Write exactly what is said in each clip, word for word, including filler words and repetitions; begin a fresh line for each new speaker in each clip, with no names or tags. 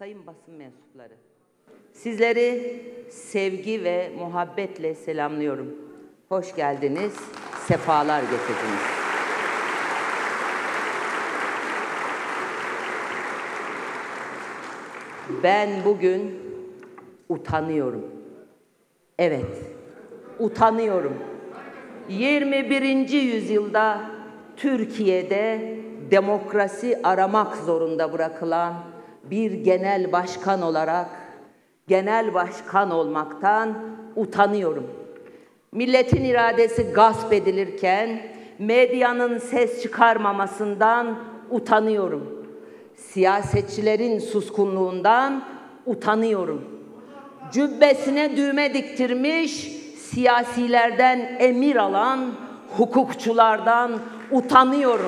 sayın basın mensupları, sizleri sevgi ve muhabbetle selamlıyorum. Hoş geldiniz, sefalar getirdiniz. Ben bugün utanıyorum. Evet, utanıyorum. yirmi birinci yüzyılda Türkiye'de demokrasi aramak zorunda bırakılan bir genel başkan olarak genel başkan olmaktan utanıyorum. Milletin iradesi gasp edilirken medyanın ses çıkarmamasından utanıyorum. Siyasetçilerin suskunluğundan utanıyorum. Cübbesine düğme diktirmiş siyasilerden emir alan hukukçulardan utanıyorum.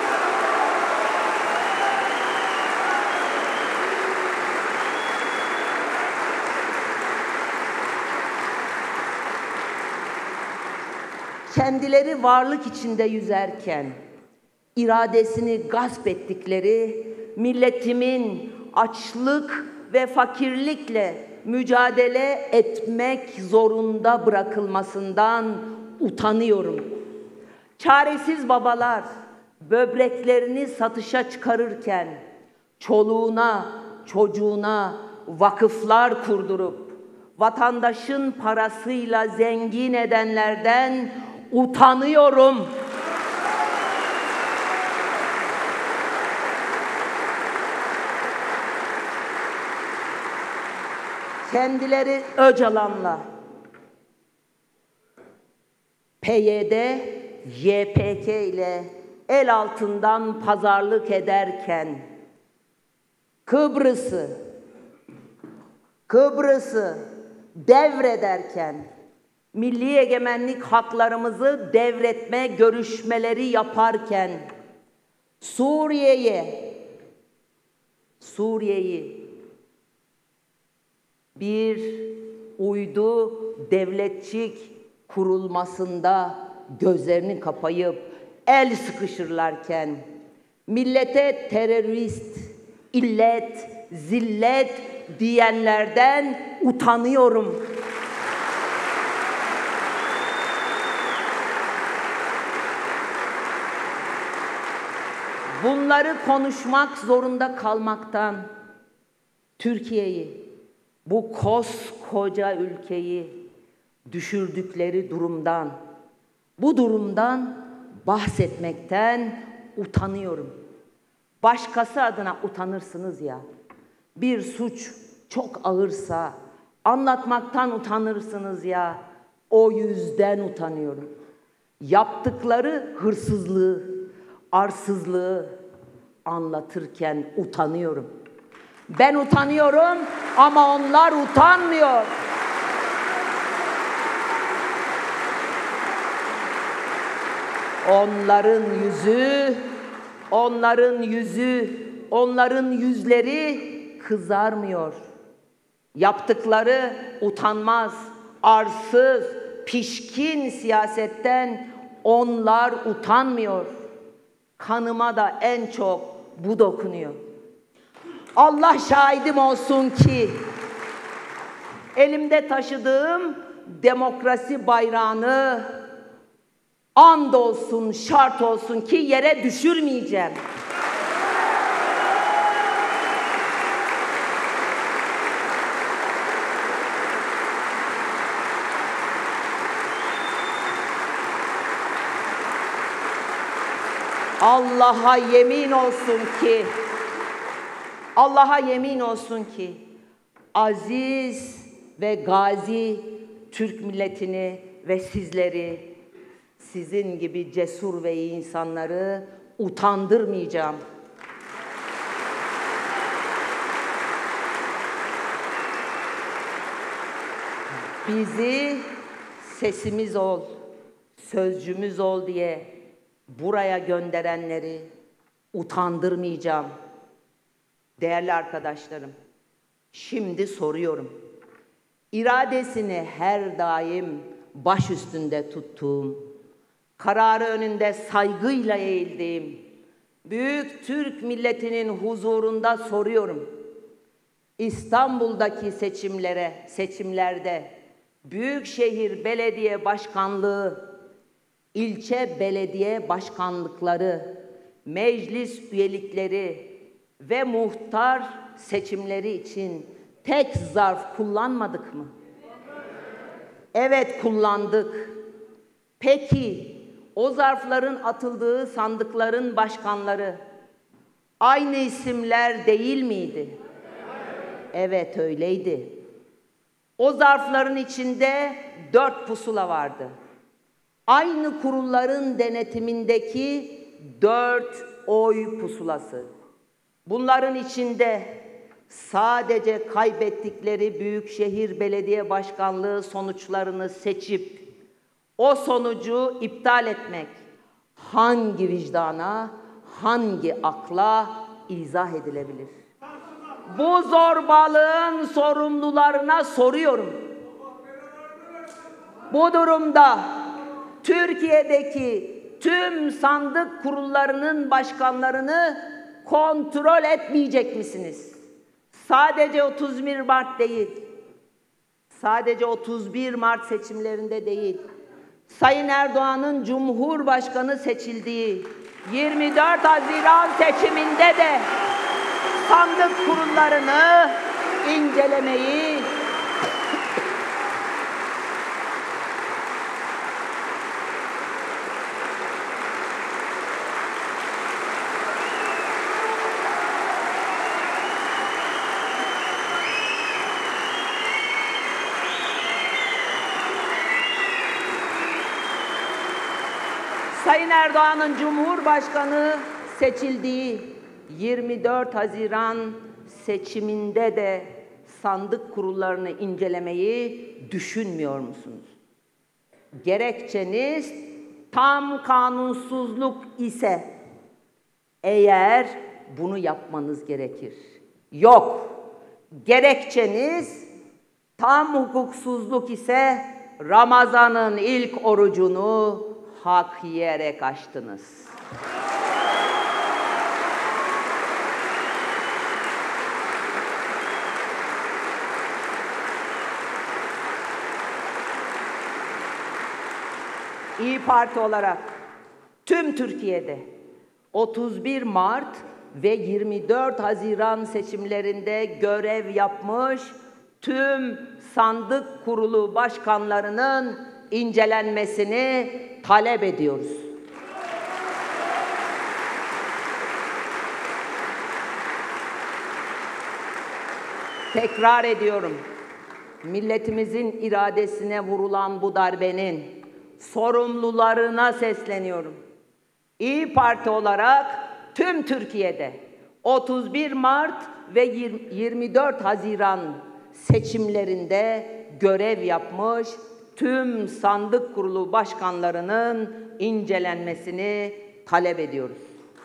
Kendileri varlık içinde yüzerken iradesini gasp ettikleri milletimin açlık ve fakirlikle mücadele etmek zorunda bırakılmasından utanıyorum. Çaresiz babalar böbreklerini satışa çıkarırken çoluğuna, çocuğuna vakıflar kurdurup vatandaşın parasıyla zengin edenlerden utanıyorum. Kendileri Öcalan'la P Y D, Y P G ile el altından pazarlık ederken Kıbrıs'ı Kıbrıs'ı devrederken milli egemenlik haklarımızı devretme görüşmeleri yaparken Suriye'ye Suriye'yi bir uydu devletçik kurulmasında gözlerini kapayıp el sıkışırlarken millete terörist, illet, zillet diyenlerden utanıyorum. Bunları konuşmak zorunda kalmaktan, Türkiye'yi, bu koskoca ülkeyi düşürdükleri durumdan, bu durumdan bahsetmekten utanıyorum. Başkası adına utanırsınız ya, bir suç çok ağırsa anlatmaktan utanırsınız ya, o yüzden utanıyorum. Yaptıkları hırsızlığı, arsızlığı anlatırken utanıyorum. Ben utanıyorum ama onlar utanmıyor. Onların yüzü, onların yüzü, onların yüzleri kızarmıyor. Yaptıkları utanmaz, arsız, pişkin siyasetten onlar utanmıyor. Kanıma da en çok bu dokunuyor. Allah şahidim olsun ki elimde taşıdığım demokrasi bayrağını and olsun, şart olsun ki yere düşürmeyeceğim. Allah'a yemin olsun ki Allah'a yemin olsun ki aziz ve gazi Türk milletini ve sizleri, sizin gibi cesur ve iyi insanları utandırmayacağım. Bizi sesimiz ol, sözcümüz ol diye buraya gönderenleri utandırmayacağım. Değerli arkadaşlarım, şimdi soruyorum. İradesini her daim baş üstünde tuttuğum, kararı önünde saygıyla eğildiğim büyük Türk milletinin huzurunda soruyorum. İstanbul'daki seçimlere, seçimlerde Büyükşehir Belediye Başkanlığı, ilçe belediye başkanlıkları, meclis üyelikleri ve muhtar seçimleri için tek zarf kullanmadık mı? Evet, kullandık. Peki o zarfların atıldığı sandıkların başkanları aynı isimler değil miydi? Evet, öyleydi. O zarfların içinde dört pusula vardı. Aynı kurulların denetimindeki dört oy pusulası. Bunların içinde sadece kaybettikleri Büyükşehir Belediye Başkanlığı sonuçlarını seçip o sonucu iptal etmek hangi vicdana, hangi akla izah edilebilir? Bu zorbalığın sorumlularına soruyorum. Bu durumda Türkiye'deki tüm sandık kurullarının başkanlarını kontrol etmeyecek misiniz? Sadece otuz bir Mart değil, sadece otuz bir Mart seçimlerinde değil, Sayın Erdoğan'ın Cumhurbaşkanı seçildiği yirmi dört Haziran seçiminde de sandık kurullarını incelemeyi, Sayın Erdoğan'ın Cumhurbaşkanı seçildiği yirmi dört Haziran seçiminde de sandık kurullarını incelemeyi düşünmüyor musunuz? Gerekçeniz tam kanunsuzluk ise eğer bunu yapmanız gerekir. Yok, gerekçeniz tam hukuksuzluk ise Ramazan'ın ilk orucunu hak yiyerek açtınız. İYİ Parti olarak tüm Türkiye'de otuz bir Mart ve yirmi dört Haziran seçimlerinde görev yapmış tüm sandık kurulu başkanlarının incelenmesini talep ediyoruz. Tekrar ediyorum. Milletimizin iradesine vurulan bu darbenin sorumlularına sesleniyorum. İYİ Parti olarak tüm Türkiye'de otuz bir Mart ve yirmi dört Haziran seçimlerinde görev yapmış tüm sandık kurulu başkanlarının incelenmesini talep ediyoruz.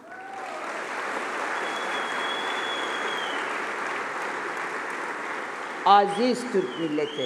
Aziz Türk milleti,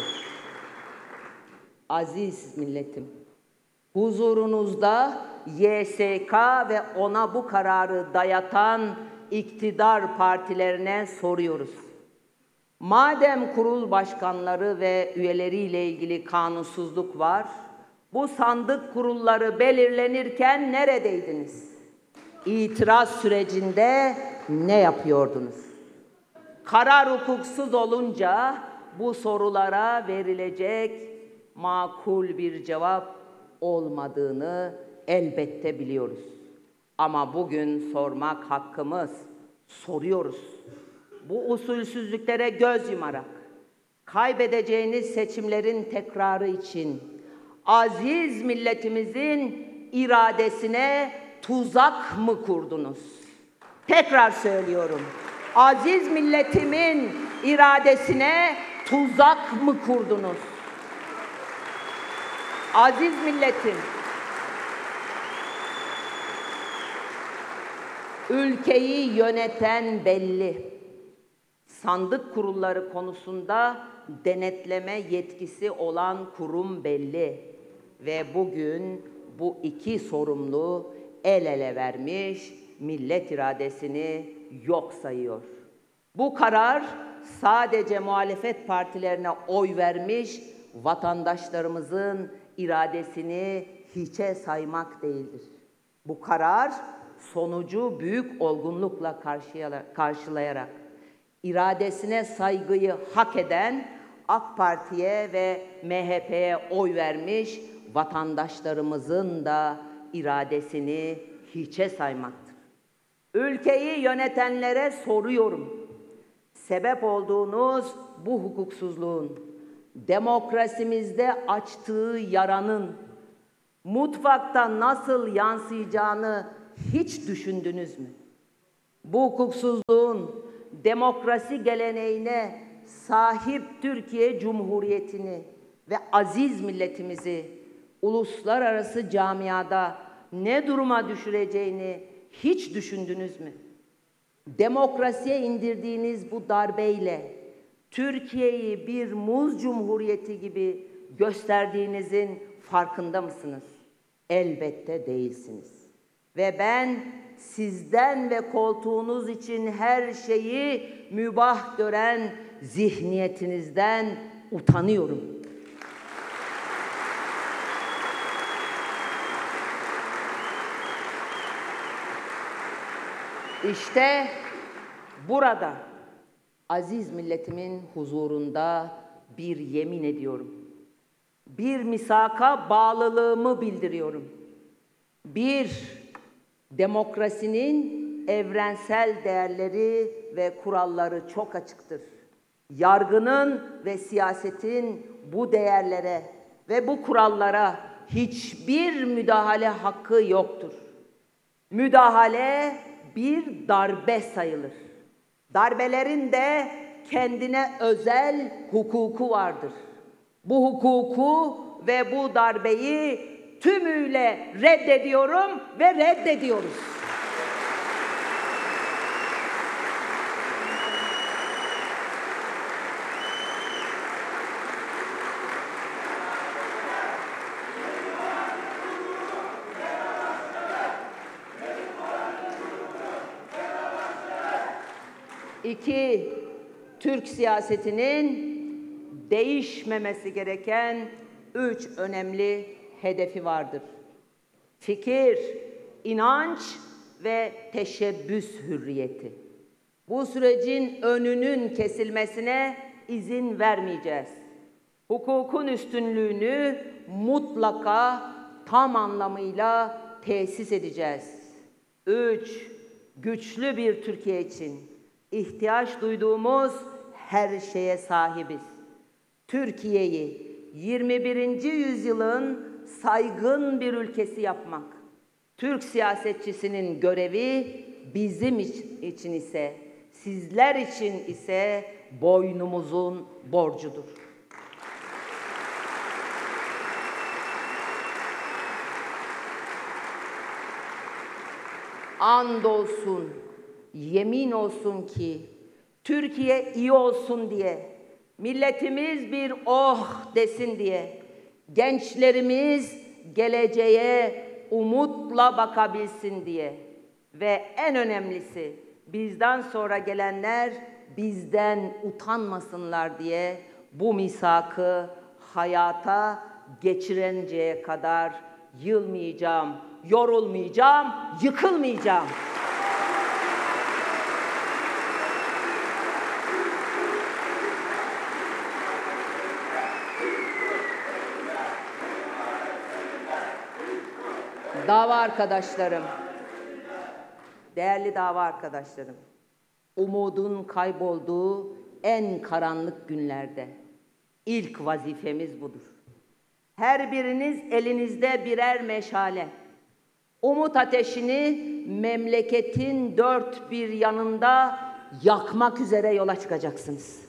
aziz milletim, huzurunuzda Y S K ve ona bu kararı dayatan iktidar partilerine soruyoruz. Madem kurul başkanları ve üyeleriyle ilgili kanunsuzluk var, bu sandık kurulları belirlenirken neredeydiniz? İtiraz sürecinde ne yapıyordunuz? Karar hukuksuz olunca bu sorulara verilecek makul bir cevap olmadığını elbette biliyoruz. Ama bugün sormak hakkımız, soruyoruz. Bu usulsüzlüklere göz yumarak, kaybedeceğiniz seçimlerin tekrarı için aziz milletimizin iradesine tuzak mı kurdunuz? Tekrar söylüyorum, aziz milletimin iradesine tuzak mı kurdunuz? Aziz milletim, ülkeyi yöneten belli. Sandık kurulları konusunda denetleme yetkisi olan kurum belli. Ve bugün bu iki sorumlu el ele vermiş, millet iradesini yok sayıyor. Bu karar sadece muhalefet partilerine oy vermiş vatandaşlarımızın iradesini hiçe saymak değildir. Bu karar sonucu büyük olgunlukla karşılayarak iradesine saygıyı hak eden AK Parti'ye ve M H P'ye oy vermiş vatandaşlarımızın da iradesini hiçe saymaktır. Ülkeyi yönetenlere soruyorum. Sebep olduğunuz bu hukuksuzluğun, demokrasimizde açtığı yaranın mutfakta nasıl yansıyacağını hiç düşündünüz mü? Bu hukuksuzluğun demokrasi geleneğine sahip Türkiye Cumhuriyeti'ni ve aziz milletimizi uluslararası camiada ne duruma düşüreceğini hiç düşündünüz mü? Demokrasiye indirdiğiniz bu darbeyle Türkiye'yi bir muz cumhuriyeti gibi gösterdiğinizin farkında mısınız? Elbette değilsiniz. Ve ben sizden ve koltuğunuz için her şeyi mübah gören zihniyetinizden utanıyorum. İşte burada aziz milletimin huzurunda bir yemin ediyorum. Bir misaka bağlılığımı bildiriyorum. Bir, demokrasinin evrensel değerleri ve kuralları çok açıktır. Yargının ve siyasetin bu değerlere ve bu kurallara hiçbir müdahale hakkı yoktur. Müdahale bir darbe sayılır. Darbelerin de kendine özel hukuku vardır. Bu hukuku ve bu darbeyi tümüyle reddediyorum ve reddediyoruz. İki, Türk siyasetinin değişmemesi gereken üç önemli hedefi vardır. Fikir, inanç ve teşebbüs hürriyeti. Bu sürecin önünün kesilmesine izin vermeyeceğiz. Hukukun üstünlüğünü mutlaka tam anlamıyla tesis edeceğiz. Üç, güçlü bir Türkiye için ihtiyaç duyduğumuz her şeye sahibiz. Türkiye'yi yirmi birinci yüzyılın saygın bir ülkesi yapmak, Türk siyasetçisinin görevi, bizim için ise, sizler için ise boynumuzun borcudur. Andolsun, yemin olsun ki Türkiye iyi olsun diye, milletimiz bir oh desin diye, gençlerimiz geleceğe umutla bakabilsin diye ve en önemlisi bizden sonra gelenler bizden utanmasınlar diye bu misakı hayata geçirinceye kadar yılmayacağım, yorulmayacağım, yıkılmayacağım. Dava arkadaşlarım, değerli dava arkadaşlarım, umudun kaybolduğu en karanlık günlerde ilk vazifemiz budur. Her biriniz elinizde birer meşale, umut ateşini memleketin dört bir yanında yakmak üzere yola çıkacaksınız.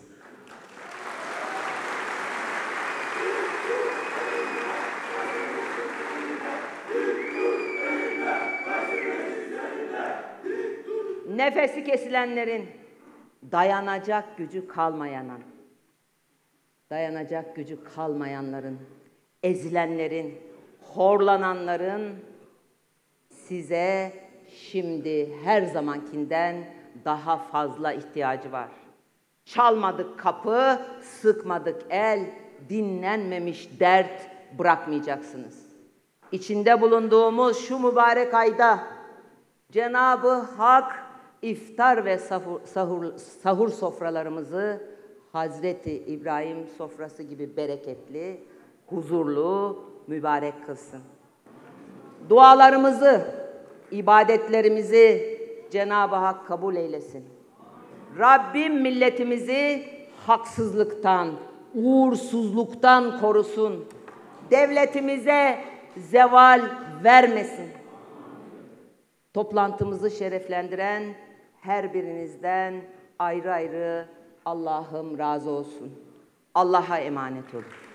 Nefesi kesilenlerin, dayanacak gücü kalmayanın, dayanacak gücü kalmayanların, ezilenlerin, horlananların size şimdi her zamankinden daha fazla ihtiyacı var. Çalmadık kapı, sıkmadık el, dinlenmemiş dert bırakmayacaksınız. İçinde bulunduğumuz şu mübarek ayda Cenab-ı Hak iftar ve sahur, sahur, sahur sofralarımızı Hazreti İbrahim sofrası gibi bereketli, huzurlu, mübarek kılsın. Dualarımızı, ibadetlerimizi Cenab-ı Hak kabul eylesin. Rabbim milletimizi haksızlıktan, uğursuzluktan korusun. Devletimize zeval vermesin. Toplantımızı şereflendiren her birinizden ayrı ayrı Allah'ım razı olsun. Allah'a emanet olun.